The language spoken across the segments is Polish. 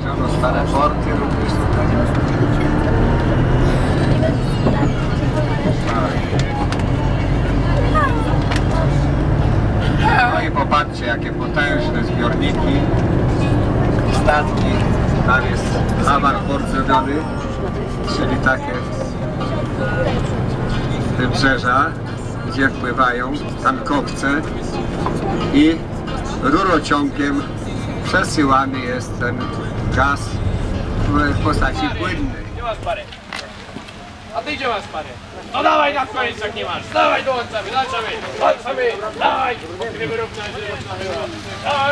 znaleziono stare forty również tutaj. No i popatrzcie, jakie potężne zbiorniki, statki. Tam jest hamar porceliony, czyli takie wybrzeża, gdzie wpływają tankowce i rurociągiem przesyłany jest ten gaz w postaci płynnej. Gdzie masz parę? A ty gdzie masz parę? No dawaj na koniec, jak nie masz. Dawaj, dołączamy, dawaj! Pokrywy równa, dawaj!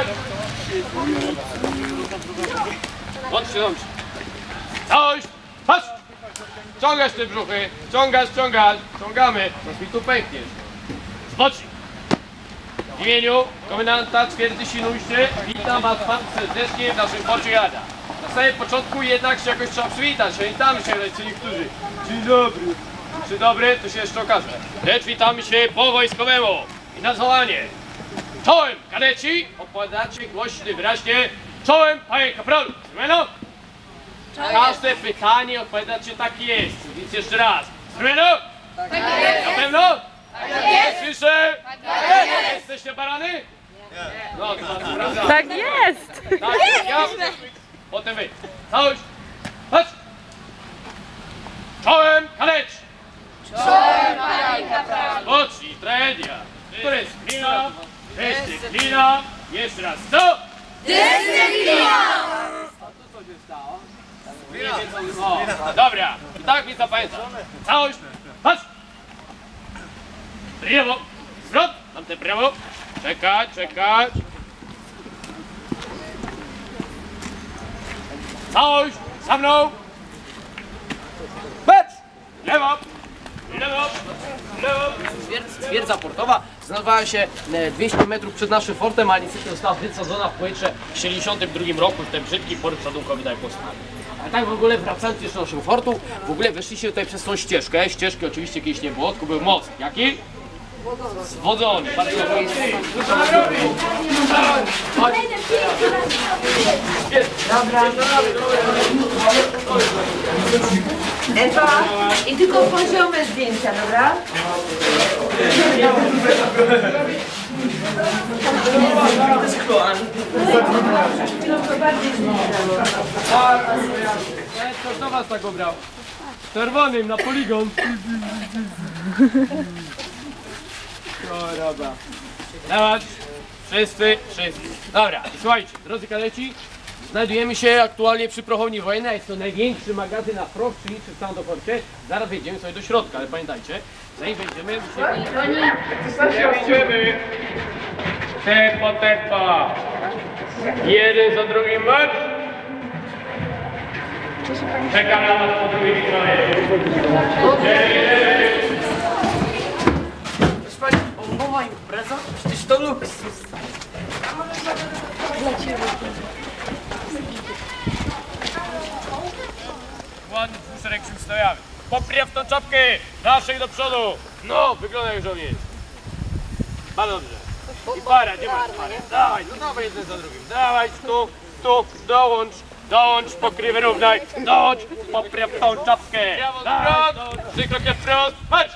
Łącz się. Coś! Patrz! Ciągasz te brzuchy, ciągasz, ciągamy. Coś mi tu pękniesz. Zbocznij. W imieniu komendanta twierdzy Świnoujście witam was pan serdecznie w naszym porcie Jada. Na samym początku jednak się jakoś trzeba przywitać, witamy się niektórzy. Dzień dobry. Czy dobry, to się jeszcze okaże. Lecz witamy się po wojskowemu i na zwołanie. Czołem kadeci, opowiadacie głośno wyraźnie. Czołem panie kapralu. Zrozumiano? Każde pytanie odpowiadacie tak jest, więc jeszcze raz. Zrozumiano? Tak jest. Na pewno? Tak jest. Słyszę? Tak jest. Jesteście barany? Nie. No, to prawda. Tak jest! Tak jest, ja. Potem wy. Całość. Patrz. Czołem kadeci. Czołem panie kapralu. Boczni, tragedia. To jest dyscyplina. Dyscyplina. Jeszcze raz. Co? Dyscyplina! Co się stało? O, dobra, i tak mi zapamiętam. Całość, patrz! Prawo, zwrot, tamte prawo. Czekać, czekać. Całość, za mną. Patrz! Lewo, lewo, lewo. Twierdza portowa znajdowała się 200 metrów przed naszym fortem, ale niestety została wysadzona w powietrze w 1972 roku. Ten brzydki port ładunkowy tak powstał. A tak w ogóle wracając jeszcze do naszego fortu, w ogóle weszliście tutaj przez tą ścieżkę. Ścieżki oczywiście kiedyś nie było, tylko był most. Jaki? Zwodzony. Bardzo dobry. Dobra. Ewa, i tylko poziome zdjęcia, dobra? Kto do was tak obrał? Czerwonym na poligon. O, dobra. Dawać. Wszyscy. Dobra, i słuchajcie, drodzy kadeci, znajdujemy się aktualnie przy prochowni wojennej. Jest to największy magazyn na proch, czyli przy całym doporcie. Zaraz wejdziemy sobie do środka, ale pamiętajcie, zanim wejdziemy, musimy... Tempo. Jeden za drugim marsz. Czekam na was po drugiej stronie. Proszę pani, o moja impreza? Przecież to luksus. Ładny dwuszereg się stawiamy. Popraw tą czapkę, naszej do przodu. No, wygląda jak żołnierz. Bardzo dobrze. I para, gdzie masz parę? Dawaj, no dawaj jeden za drugim. Dawaj, tu, dołącz, pokrywę równaj. Dołącz, popraw tą czapkę. Dawaj, 3 kroki w prawo, patrz!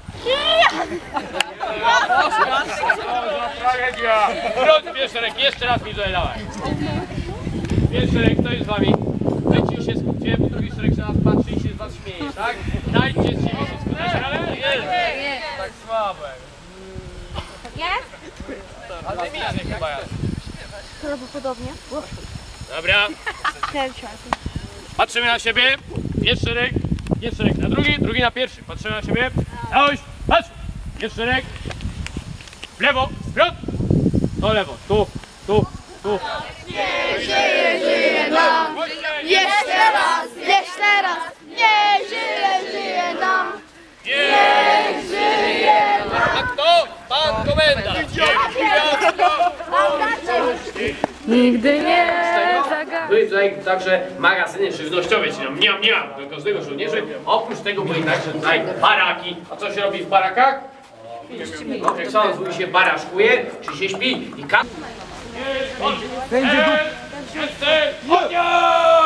Tragedia! Wróć, pierwszy szereg, jeszcze raz mi tutaj dawaj. Pierwszy szereg, kto jest z wami? Dajcie się skupcie, bo drugi szereg się na nas patrzy i się z was śmieje, tak? Dajcie z siebie się skupić, ale jest! Tak słabo. Jest? Ale nie chyba ja. Prawdopodobnie. Dobra, patrzymy na siebie. Pierwszy szereg na drugi na pierwszy. Patrzymy na siebie. Całość, patrz! Pierwszy szereg. W lewo, zwrot. Do lewo, tu. Niech żyje nam! Jeszcze raz! Niech żyje nam! Niech żyje nam! A kto? Pan komendant. Nigdy nie zagadnę. Były tutaj także magazyny żywnościowe, czyli miam do każdego żołnierzy. Oprócz tego były także tutaj baraki. A co się robi w barakach? No, jak sam zwój się baraszkuje, czy się śpi i Będzie ognia!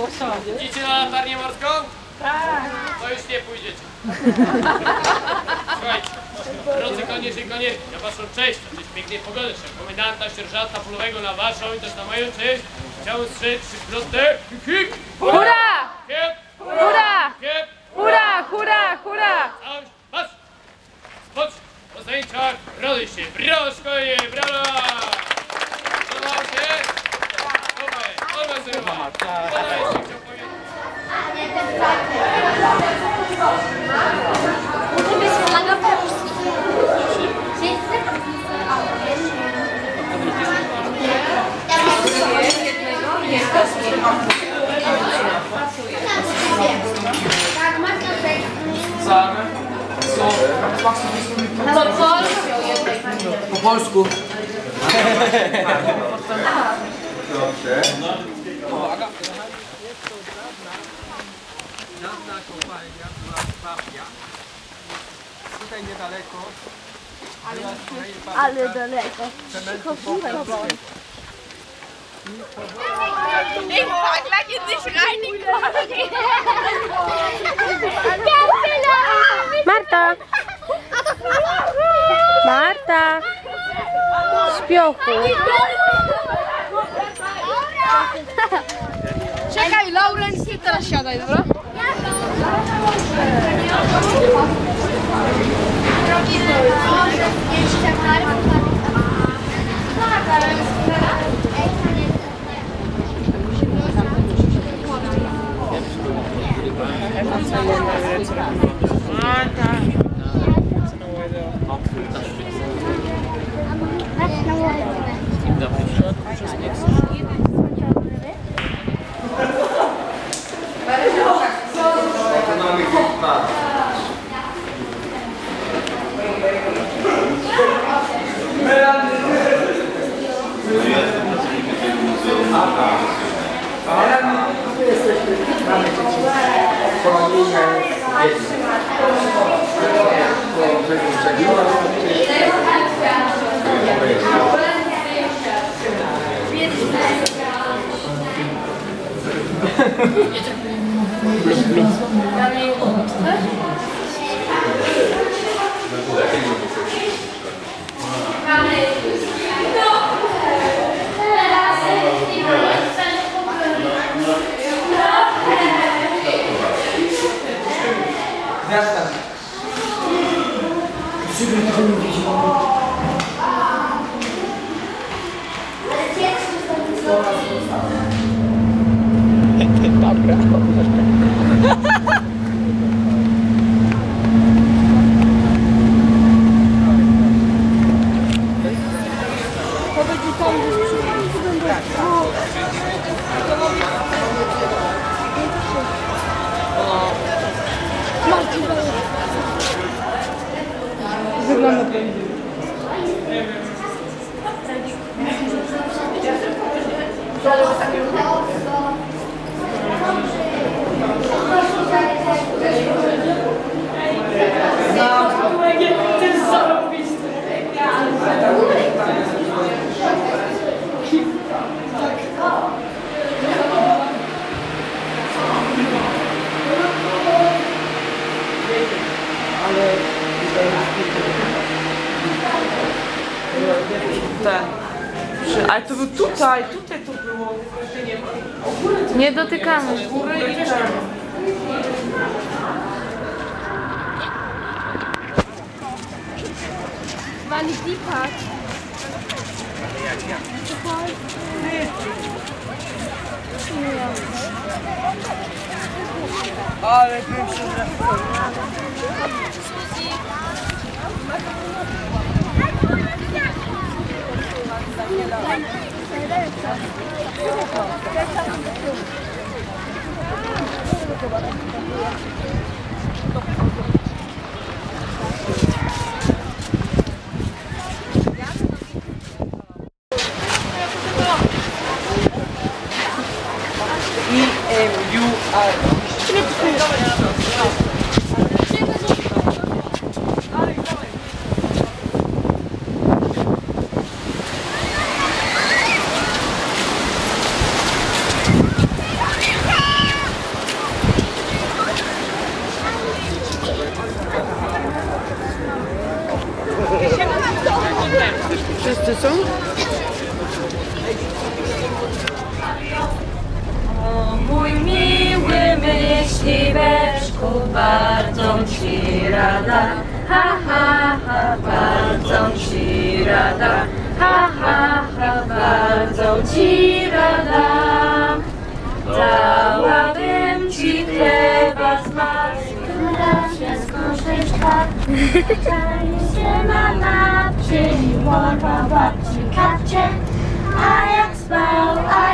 Idziecie na latarnię morską? Tak. To już nie pójdziecie. Słuchajcie, drodzy konierzy i konierki, na waszą cześć, na cześć pięknej pogody, komendanta, sierżanta polowego na waszą i też na moją cześć, chciałem strzec 3 zwrotne. Hip, Hurra! hip, Hurra! hip. Hurra! Hurra! Hurra! Całość, patrz! Spocznij, po zajęciach, rody się, brawo szkolnie, brawo! Podobało się? Super, dobra zerowa. Podaj się, chciał powiedzieć. Po polsku. Dobrze. Dawna kopalnia była w Papia. Tutaj niedaleko. Ale daleko. Ich fahr gleich in dich rein, Marta! Marta! Śpiochu! Czekaj, Lauren, ty teraz siadaj, dobra? Ale to był tutaj to było. Nie dotykamy. Ale bym się Wszyscy są? O mój miły myśliweczku, bardzo ci rada, ha, ha, ha, bardzo ci rada, ha, ha, ha, bardzo ci rada. Dałabym ci chleba z masłem, wszystko szyszka. Czai się mama, przyjęła babci kapcie. A jak spał,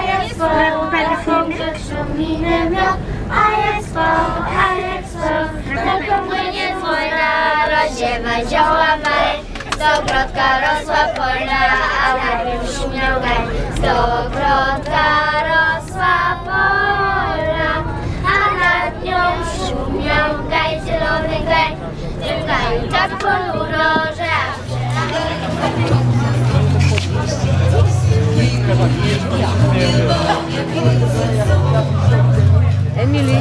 dobrze minę miał. A jak spał, tylko płynie słona, rozsiewa zioła maj. Stokrotka rosła polna, a na nim szumiał gaj. Stokrotka rosła polna, a nad nią szumiał gaj, zielony gaj. W tym gaju tak ponuro, że aż Emily.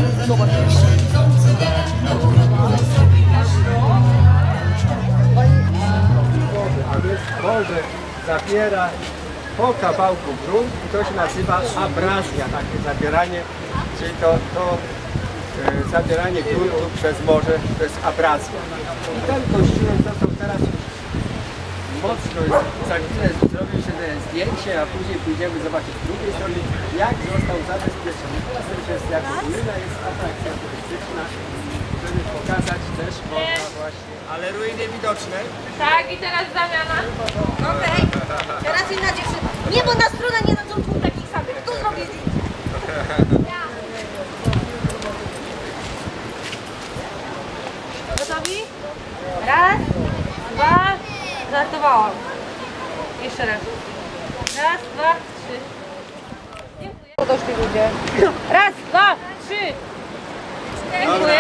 A więc wodę zabiera po kawałku grunt i to się nazywa abrazja, takie zabieranie, czyli to zabieranie gruntu przez morze, to jest abrazja. I ten kościółek został teraz mocno, za chwilę zrobił się zdjęcie, a później pójdziemy zobaczyć z drugiej strony, jak został zabezpieczony. Teraz też jest jako ruina, jest atrakcja turystyczna, żeby pokazać też można właśnie, ale ruiny widoczne. Tak, i teraz zamiana. Okej. Teraz inna dziewczyna. Nie, bo na stronę nie dadzą dwóch takich samych. Tu zrobię zdjęcie. Gotowi? Raz, dwa, żartowałam. Jeszcze raz. Raz, dwa, trzy. Dziękuję. Podoszli ludzie. Raz, dwa, trzy. Dziękuję.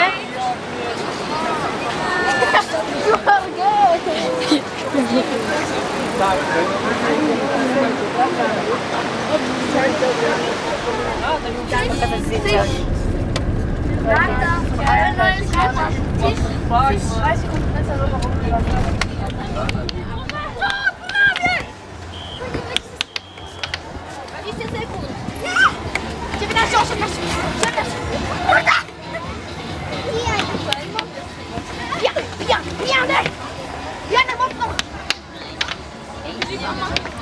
Tak. Ale to jest chata. 20 sekund. 19, 18, 17. Pijany! Pijany mocno!